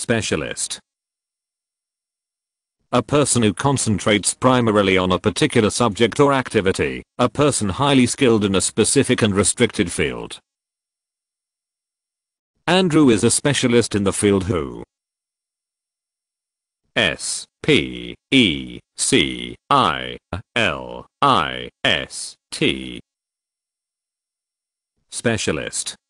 Specialist. A person who concentrates primarily on a particular subject or activity. A person highly skilled in a specific and restricted field. Andrew is a specialist in the field who. S-P-E-C-I-L-I-S-T. Specialist.